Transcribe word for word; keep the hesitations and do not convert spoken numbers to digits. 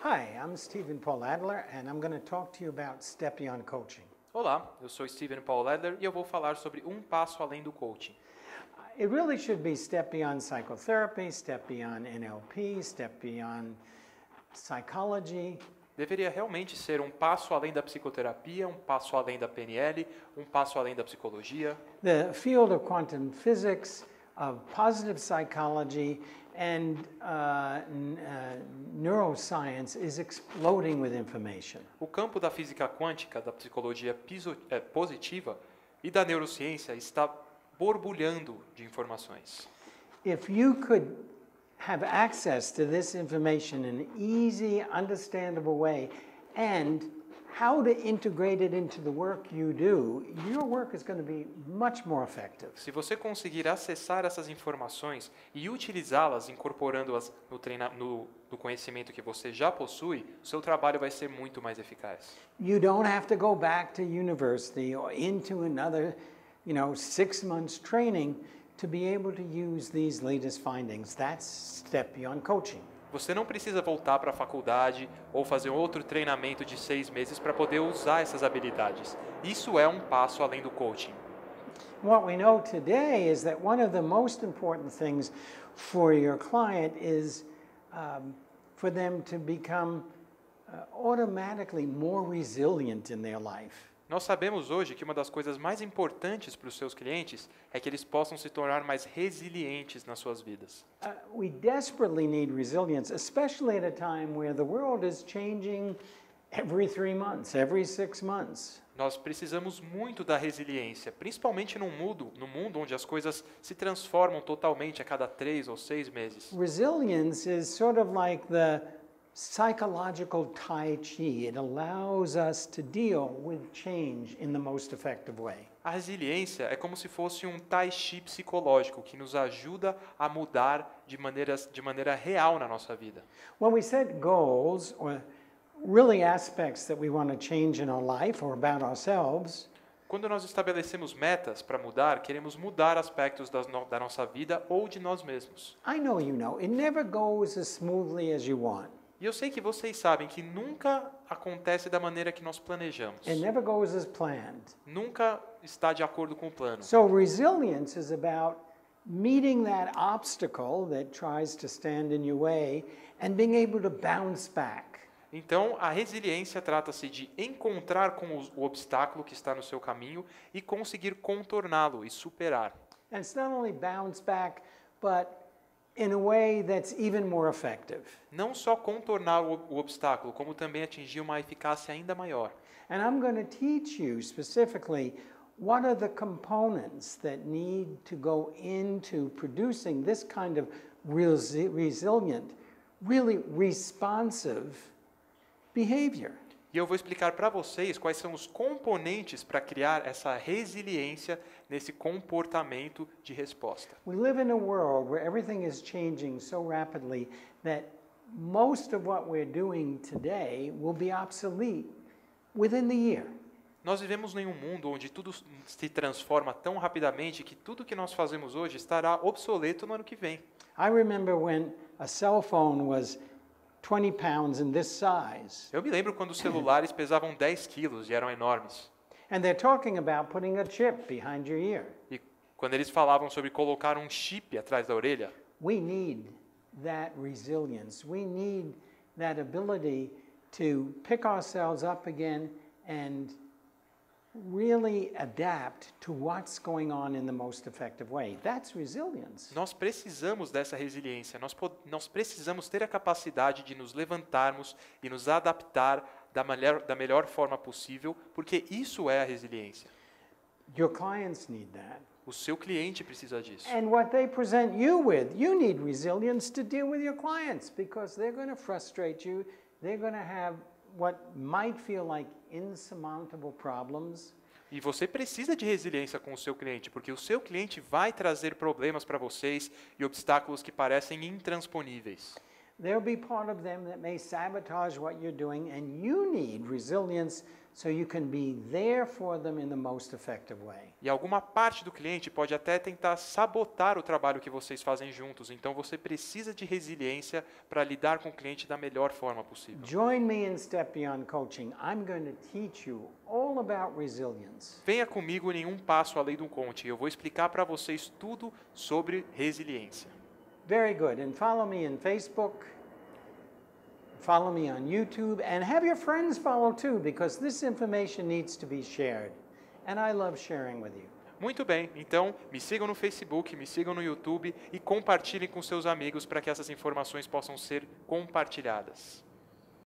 Hi, I'm Stephen Paul Adler, and I'm going to talk to you about Step Beyond Coaching. Olá, eu sou Stephen Paul Adler e eu vou falar sobre um passo além do coaching. It really should be Step Beyond Psychotherapy, Step Beyond N L P, Step Beyond Psychology. Deveria realmente ser um passo além da psicoterapia, um passo além da P N L, um passo além da psicologia. The field of quantum physics, of positive psychology, and uh, n- uh, neuroscience is exploding with information. O campo da física quântica, da psicologia piso- eh, positiva e da neurociência está borbulhando de informações. If you could have access to this information in an easy, understandable way, and how to integrate it into the work you do, your work is going to be much more effective. Se você conseguir acessar essas informações e utilizá-las, incorporando-as no, treina- no, no conhecimento que você já possui, o seu trabalho vai ser muito mais eficaz. You don't have to go back to university or into another, you know, six months training to be able to use these latest findings. That's Step Beyond Coaching. Você não precisa voltar para a faculdade ou fazer outro treinamento de seis meses para poder usar essas habilidades. Isso é um passo além do coaching. What we know today is that one of the most important things for your client is um, for them to become uh, automatically more resilient in their life. Nós sabemos hoje que uma das coisas mais importantes para os seus clientes é que eles possam se tornar mais resilientes nas suas vidas. Uh, we desperately need resilience, especially at a time where the world is changing every three months, every six months. Nós precisamos muito da resiliência, principalmente num mundo, no mundo onde as coisas se transformam totalmente a cada três ou seis meses. Resilience is sort of like the psychological Tai Chi. It allows us to deal with change in the most effective way. A resiliência é como se fosse um tai chi psicológico que nos ajuda a mudar de, maneiras, de maneira real na nossa vida. When we set goals, or really aspects that we want to change in our life or about ourselves, Quando nós estabelecemos metas para mudar, queremos mudar aspectos das no, da nossa vida ou de nós mesmos. I know you know, it never goes as smoothly as you want. E eu sei que vocês sabem que nunca acontece da maneira que nós planejamos. It never goes as planned. Nunca está de acordo com o plano. So resilience is about meeting that obstacle that tries to stand in your way and being able to bounce back. Então, a resiliência trata-se de encontrar com o, o obstáculo que está no seu caminho e conseguir contorná-lo e superar. And it's not only bounce back, but in a way that's even more effective. Não só contornar o, o obstáculo, como também atingir uma eficácia ainda maior. And I'm going to teach you specifically what are the components that need to go into producing this kind of resi- resilient, really responsive behavior. E eu vou explicar para vocês quais são os componentes para criar essa resiliência nesse comportamento de resposta. We live in a world where everything is changing so rapidly that most of what we're doing today will be obsolete within the year. Nós vivemos em um mundo onde tudo se transforma tão rapidamente que tudo que nós fazemos hoje estará obsoleto no ano que vem. I remember when a cell phone was twenty pounds in this size, Eu me lembro quando os celulares pesavam dez quilos e eram enormes. and they're talking about putting a chip behind your ear. E quando eles falavam sobre colocar um chip atrás da orelha, We need that resilience. We need that ability to pick ourselves up again and really adapt to what's going on in the most effective way. That's resilience. nós precisamos dessa resiliência. Nós, po- nós precisamos ter a capacidade de nos levantarmos e nos adaptar da melhor, da melhor forma possível, porque isso é a resiliência. Your clients need that. O seu cliente precisa disso. And what they present you with, you need resilience to deal with your clients because they're going to frustrate you. They're going to have what might feel like insurmountable problems. E você precisa de resiliência com o seu cliente, porque o seu cliente vai trazer problemas para vocês e obstáculos que parecem intransponíveis. There'll be part of them that may sabotage what you're doing, and you need resilience so you can be there for them in the most effective way. E alguma parte do cliente pode até tentar sabotar o trabalho que vocês fazem juntos. Então você precisa de resiliência para lidar com o cliente da melhor forma possível. Join me in Step Beyond Coaching. I'm going to teach you all about resilience. Venha comigo em um passo além do coaching. Eu vou explicar para vocês tudo sobre resiliência. Very good. And follow me in Facebook. Follow me on YouTube, and have your friends follow too, because this information needs to be shared. And I love sharing with you. Muito bem, então me sigam no Facebook, me sigam no YouTube e compartilhem com seus amigos para que essas informações possam ser compartilhadas.